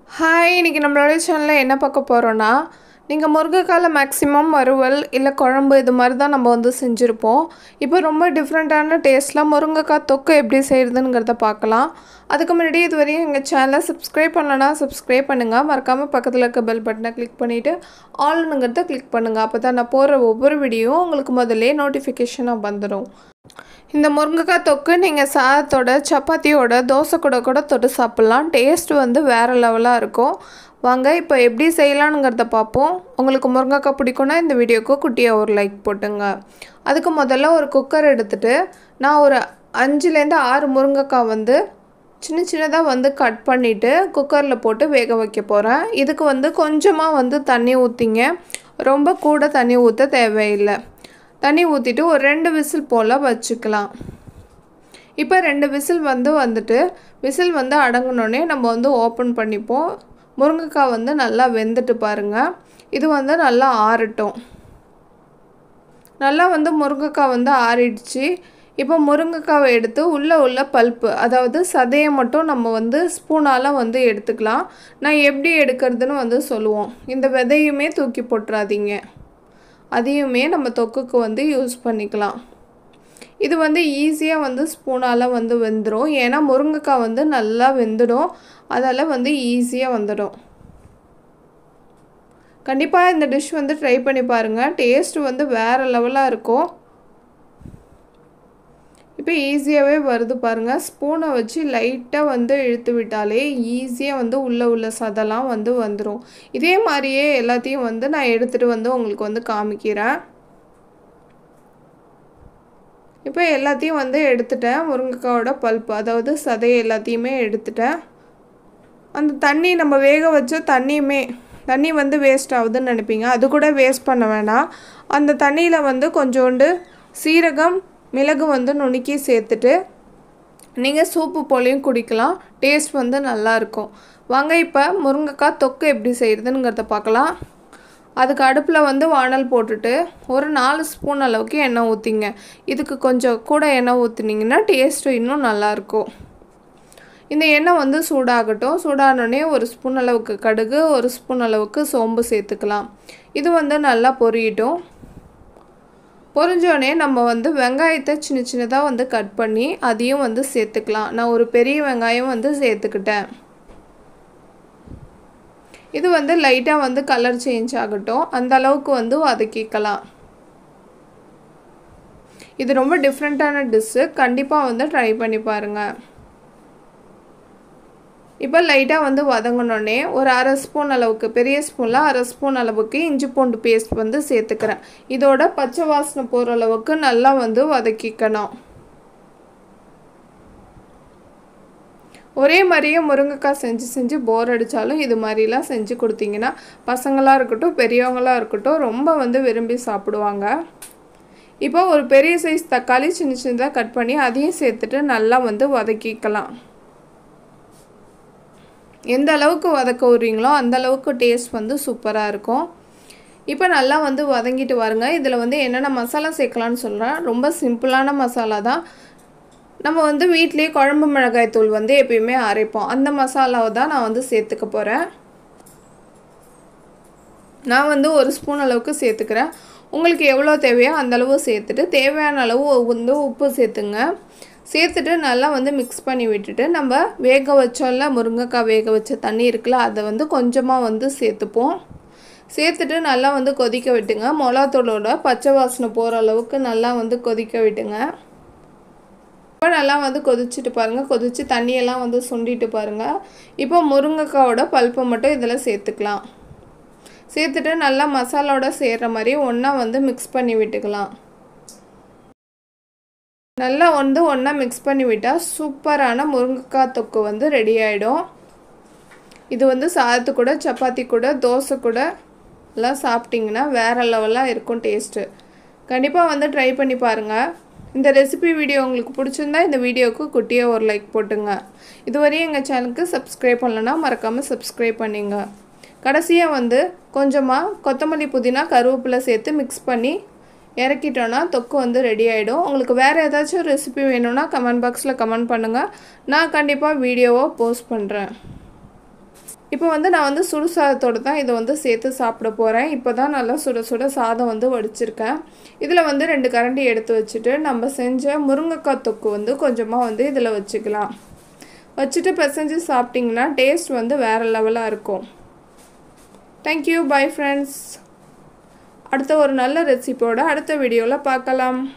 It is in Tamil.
ஹாய், இன்னைக்கு நம்மளோட சேனலில் என்ன பார்க்க போகிறோன்னா, நீங்கள் முருங்கைக்கால மேக்ஸிமம் வறுவல் இல்லை குழம்பு இது மாதிரி தான் நம்ம வந்து செஞ்சுருப்போம். இப்போ ரொம்ப டிஃப்ரெண்ட்டான டேஸ்ட்டில் முருங்கைக்காய் தொக்கு எப்படி செய்கிறதுங்கிறத பார்க்கலாம். அதுக்கு முன்னாடி இதுவரையும் எங்கள் சேனலை சப்ஸ்கிரைப் பண்ணலன்னா சப்ஸ்கிரைப் பண்ணுங்கள். மறக்காமல் பக்கத்தில் இருக்க பெல் பட்டனை கிளிக் பண்ணிவிட்டு ஆல்னுங்கிறத கிளிக் பண்ணுங்கள். அப்போ தான் நான் போடுற ஒவ்வொரு வீடியோவும் உங்களுக்கு முதல்ல நோட்டிஃபிகேஷனாக வந்துடும். இந்த முருங்கைக்காய் தொக்கு நீங்கள் சாதத்தோட, சப்பாத்தியோட, தோசை கூட தொட்டு சாப்பிட்லாம். டேஸ்ட் வந்து வேறு லெவலாக இருக்கும். வாங்க இப்போ எப்படி செய்யலானுங்கிறத பார்ப்போம். உங்களுக்கு முருங்கைக்காய் பிடிக்குன்னா இந்த வீடியோக்கு குட்டியாக ஒரு லைக் போட்டுங்க. அதுக்கு முதல்ல ஒரு குக்கர் எடுத்துகிட்டு நான் ஒரு 5-6 முருங்கைக்காய் வந்து சின்னதாக வந்து கட் பண்ணிவிட்டு குக்கரில் போட்டு வேக வைக்க போகிறேன். இதுக்கு வந்து கொஞ்சமாக வந்து தண்ணி ஊற்றிங்க. ரொம்ப கூட தண்ணி ஊற்ற தேவையில்லை. தண்ணி ஊற்றிட்டு ஒரு 2 விசில் போல் வச்சுக்கலாம். இப்போ 2 விசில் வந்துட்டு விசில் வந்து அடங்கினோடனே நம்ம வந்து ஓப்பன் பண்ணிப்போம். முருங்கைக்காய் வந்து நல்லா வெந்துட்டு பாருங்கள். இது வந்து நல்லா ஆறட்டும். நல்லா வந்து முருங்கைக்காய் வந்து ஆறிடுச்சு. இப்போ முருங்கைக்காவை எடுத்து உள்ள பல்ப்பு, அதாவது சதையை மட்டும் நம்ம வந்து ஸ்பூனால் வந்து எடுத்துக்கலாம். நான் எப்படி எடுக்கிறதுன்னு வந்து சொல்லுவோம். இந்த விதையுமே தூக்கி போட்டுறாதீங்க. அதையுமே நம்ம தொக்குக்கு வந்து யூஸ் பண்ணிக்கலாம். இது வந்து ஈஸியாக வந்து ஸ்பூனால் வந்து வெந்துடும். ஏன்னா முருங்கைக்காய் வந்து நல்லா வெந்துடும். அதால் வந்து ஈஸியாக வந்துடும். கண்டிப்பாக இந்த டிஷ் வந்து ட்ரை பண்ணி பாருங்கள். டேஸ்ட் வந்து வேறு லெவலாக இருக்கும். இப்போ ஈஸியாகவே வருது பாருங்கள். ஸ்பூனை வச்சு லைட்டாக வந்து இழுத்து விட்டாலே ஈஸியாக வந்து உள்ள சதெல்லாம் வந்து வந்துடும். இதே மாதிரியே எல்லாத்தையும் வந்து நான் எடுத்துகிட்டு வந்து உங்களுக்கு வந்து காமிக்கிறேன். இப்போ எல்லாத்தையும் வந்து எடுத்துட்டேன். முருங்கைக்காயோட பல்ப்பு, அதாவது சதையை எல்லாத்தையுமே எடுத்துட்டேன். அந்த தண்ணி நம்ம வேக வச்ச தண்ணி வந்து வேஸ்ட் ஆகுதுன்னு நினைப்பீங்க. அது கூட வேஸ்ட் பண்ண வேணாம். அந்த தண்ணியில் வந்து கொஞ்சோண்டு சீரகம், மிளகு வந்து நுணுக்கி சேர்த்துட்டு நீங்கள் சூப்பு போலையும் குடிக்கலாம். டேஸ்ட் வந்து நல்லாயிருக்கும். வாங்க இப்போ முருங்கைக்காய் தொக்கு எப்படி செய்கிறதுங்கிறத பார்க்கலாம். அதுக்கு அடுப்பில் வந்து வானல் போட்டுட்டு ஒரு 4 ஸ்பூன் அளவுக்கு எண்ணெய் ஊற்றிங்க. இதுக்கு கொஞ்சம் கூட எண்ணெய் ஊற்றினீங்கன்னா டேஸ்ட்டு இன்னும் நல்லாயிருக்கும். இந்த எண்ணெய் வந்து சூடாகட்டும். சூடானோடனே ஒரு ஸ்பூன் அளவுக்கு கடுகு, ஒரு ஸ்பூன் அளவுக்கு சோம்பு சேர்த்துக்கலாம். இது வந்து நல்லா பொரியட்டும். பொரிஞ்சோடனே நம்ம வந்து வெங்காயத்தை சின்னதாக வந்து கட் பண்ணி அதையும் வந்து சேர்த்துக்கலாம். நான் ஒரு பெரிய வெங்காயம் வந்து சேர்த்துக்கிட்டேன். இது வந்து லைட்டாக வந்து கலர் சேஞ்ச் ஆகட்டும். அந்த அளவுக்கு வந்து வதக்கிக்கலாம். இது ரொம்ப டிஃப்ரெண்ட்டான டிஷ்ஷு. கண்டிப்பாக வந்து ட்ரை பண்ணி பாருங்கள். இப்போ லைட்டாக வந்து வதங்கினோடனே ஒரு 1/2 ஸ்பூன் அளவுக்கு, பெரிய ஸ்பூனில் 1/2 ஸ்பூன் அளவுக்கு இஞ்சி பூண்டு பேஸ்ட் வந்து சேர்த்துக்கிறேன். இதோட பச்சை வாசனை போகிற அளவுக்கு நல்லா வந்து வதக்கிக்கணும். ஒரே மாதிரியே முருங்கைக்காய் செஞ்சு போர் அடித்தாலும் இது மாதிரிலாம் செஞ்சு கொடுத்தீங்கன்னா பசங்களாக இருக்கட்டும், பெரியவங்களாக இருக்கட்டும் ரொம்ப வந்து விரும்பி சாப்பிடுவாங்க. இப்போ ஒரு பெரிய சைஸ் தக்காளி சின்னதாக கட் பண்ணி அதையும் சேர்த்துட்டு நல்லா வந்து வதக்கிக்கலாம். எந்த அளவுக்கு வதக்க விடுறீங்களோ அந்த அளவுக்கு டேஸ்ட் வந்து சூப்பராக இருக்கும். இப்போ நல்லா வந்து வதங்கிட்டு வருங்க. இதில் வந்து என்னென்ன மசாலா சேர்க்கலான்னு சொல்கிறேன். ரொம்ப சிம்பிளான மசாலா தான். நம்ம வந்து வீட்டிலேயே குழம்பு மிளகாய் தூள் வந்து எப்பயுமே அரைப்போம். அந்த மசாலாவை தான் நான் வந்து சேர்த்துக்க போகிறேன். நான் வந்து 1 ஸ்பூன் அளவுக்கு சேர்த்துக்கிறேன். உங்களுக்கு எவ்வளோ தேவையோ அந்தளவு சேர்த்துட்டு தேவையான அளவு வந்து உப்பு சேர்த்துங்க. சேர்த்துட்டு நல்லா வந்து மிக்ஸ் பண்ணி விட்டுட்டு நம்ம வேக வச்சோம்ல, முருங்கைக்காய் வேக வச்ச தண்ணி இருக்குல்ல, அதை வந்து கொஞ்சமாக வந்து சேர்த்துப்போம். சேர்த்துட்டு நல்லா வந்து கொதிக்க விட்டுங்க. மிளகாத்தூளோட பச்சை வாசனை போகிற அளவுக்கு நல்லா வந்து கொதிக்க விட்டுங்க. இப்போ நல்லா வந்து கொதிச்சுட்டு பாருங்கள். கொதித்து தண்ணியெல்லாம் வந்து சுண்டிட்டு பாருங்கள். இப்போ முருங்கைக்காயோட பல்ப்பை மட்டும் இதில் சேர்த்துக்கலாம். சேர்த்துட்டு நல்லா மசாலாவோட சேர்கிற மாதிரி ஒன்றா வந்து மிக்ஸ் பண்ணி விட்டுக்கலாம். நல்லா வந்து ஒன்றா மிக்ஸ் பண்ணி விட்டால் சூப்பரான முருங்கைக்காய் தொக்கு வந்து ரெடி ஆகிடும். இது வந்து சாதத்து கூட, சப்பாத்தி கூட, தோசை கூட எல்லாம் சாப்பிட்டிங்கன்னா வேறு லெவலாக இருக்கும் டேஸ்ட்டு. கண்டிப்பாக வந்து ட்ரை பண்ணி பாருங்கள். இந்த ரெசிபி வீடியோ உங்களுக்கு பிடிச்சிருந்தா இந்த வீடியோவுக்கு குட்டியாக ஒரு லைக் போட்டுங்க. இதுவரையும் எங்கள் சேனலுக்கு சப்ஸ்கிரைப் பண்ணலன்னா மறக்காமல் சப்ஸ்கிரைப் பண்ணிங்க. கடைசியாக வந்து கொஞ்சமாக கொத்தமல்லி, புதினா, கருவேப்பிலை சேர்த்து மிக்ஸ் பண்ணி இறக்கிட்டோன்னா தொக்கு வந்து ரெடி ஆகிடும். உங்களுக்கு வேறு ஏதாச்சும் ரெசிபி வேணும்னா கமெண்ட் பாக்ஸில் கமெண்ட் பண்ணுங்கள். நான் கண்டிப்பாக வீடியோவை போஸ்ட் பண்ணுறேன். இப்போ வந்து நான் வந்து சுடு சாதத்தோடு தான் இதை வந்து சேர்த்து சாப்பிட போகிறேன். இப்போ தான் நல்லா சுட சுட சாதம் வந்து வடிச்சிருக்கேன். இதில் வந்து 2 கரண்டி எடுத்து வச்சுட்டு நம்ம செஞ்ச முருங்கைக்காய் தொக்கு வந்து கொஞ்சமாக வந்து இதில் வச்சுக்கலாம். வச்சுட்டு பிசைஞ்சு சாப்பிட்டிங்கன்னா டேஸ்ட் வந்து வேறு லெவலாக இருக்கும். Thank you, bye friends. அடுத்த ஒரு நல்ல ரெசிபியோட அடுத்த வீடியோவில் பார்க்கலாம்.